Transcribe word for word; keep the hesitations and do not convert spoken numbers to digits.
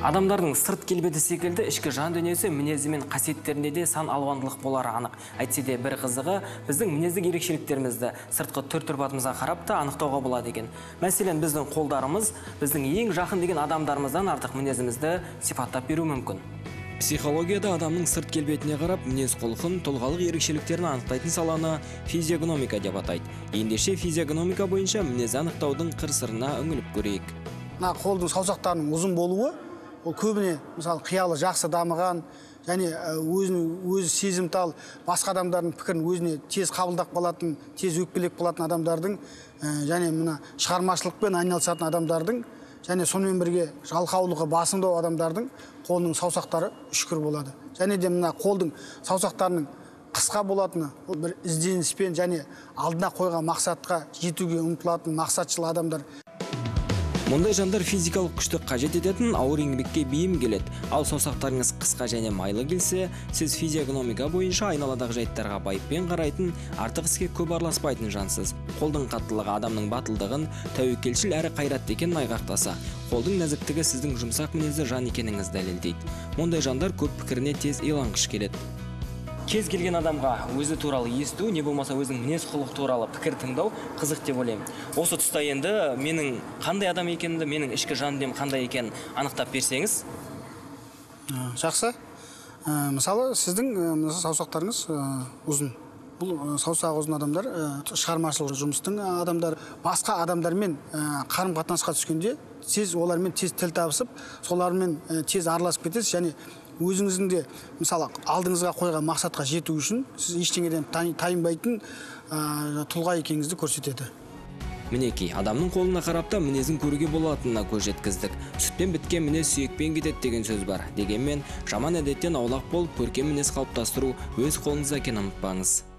Адамдардың сырт келбеті секілді ішкі жан дүниесі мінезі мен қасиеттерінде де сан алуандылық болары анық. Әйтсе де бір қызығы біздің мінездік ерекшеліктерімізді сыртқы түр-тұрпатымызға қарап та анықтауға болады екен. Мәселен, біздің қолдарымыз біздің ең жақын деген адамдарымыздан артық мінезімізді сипаттап беру мүмкін. Психологияда адамның сырт келбетіне қарап мінез құлқын, тұлғалық ерекшеліктерін анықтайтын саланы физиогномика деп атайды. Ендеше физиогномика бойынша мінез анықтаудың қыр-сырына үңіліп көрейік. Мына қолдың саусақтарының ұзын болуы, ол көбіне мысалы қиялы жақсы дамыған, және өзінің өзі сезімтал, басқа адамдардың пікірін өзіне тез қабылдап қалатын, тез өкпелеп қалатын адамдардың, және мына шығармашылықпен айналысатын адамдардың, және сонымен бірге жалқаулығы басымдау адамдардың қолының саусақтары үшкір болады. Және де мына қолдың саусақтарының қысқа болатыны, ол бір ізденіспен және алдына қойған мақсатқа жетуге ұмтылатын мақсатшыл адамдар. Мұндай жандар физикалық күшті қажет ететін ауыр еңбекке бейім келеді. Ал саусақтарыңыз қысқа және майлы келсе, сіз физиогномика бойынша айналадағы жайттарға байыппен қарайтын, артық іске көп араласпайтын жансыз. Қолдың қаттылығы адамның батылдығын, тәуекелшіл әрі қайратты екенін айғақтаса, қолдың нәзіктігі сіздің жұмсақ мінезді жан екеніңізді дәлелдейді. Мұндай жандар көп пікіріне тез иланғыш келеді. Кез келген адамға өзі туралы есту, не болмаса өзінің мінез құлық туралы пікір тыңдау қызық деп ойлаймын. Осы тұста енді менің қандай адам екенімді, менің ішкі жан дүнием қандай екенін анықтап берсеңіз. Жақсы. Мысалы, сіздің саусақтарыңыз ұзын. Бұл саусағы ұзын адамдар шығармашылық жұмыстың адамдар, басқа адамдармен қарым-қатынасқа түскенде, сіз олармен тез тіл табысып, солармен тез араласып кетесіз, және өзіңіздің де, мысалы, алдыңызға қойған мақсатқа жету үшін сіз ештеңеден тайынбайтын тұлға екеніңізді көрсетеді. Мінекей, адамның қолына қарап та мінезін көруге болатынына көз жеткіздік. Сүтпен біткен мінез сүйекпен кетеді деген сөз бар. Дегенмен, жаман әдеттен аулақ болып, көркем мінез қалыптастыру өз қолыңызда екенін ұмытпаңыз.